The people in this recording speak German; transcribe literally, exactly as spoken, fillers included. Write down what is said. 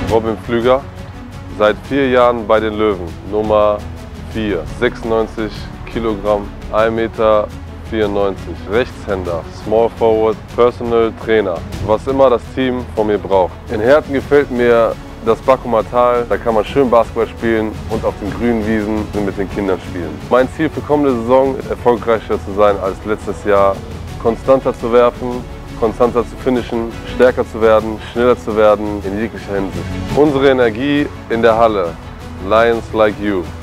Robin Pflüger, seit vier Jahren bei den Löwen, Nummer vier, sechsundneunzig Kilogramm, ein Meter vierundneunzig, Rechtshänder, Small Forward, Personal Trainer, was immer das Team von mir braucht. In Herten gefällt mir das Backumer Tal, da kann man schön Basketball spielen und auf den grünen Wiesen mit den Kindern spielen. Mein Ziel für kommende Saison ist, erfolgreicher zu sein als letztes Jahr, konstanter zu werfen, konstanter zu finishen, stärker zu werden, schneller zu werden in jeglicher Hinsicht. Unsere Energie in der Halle, Lions like you.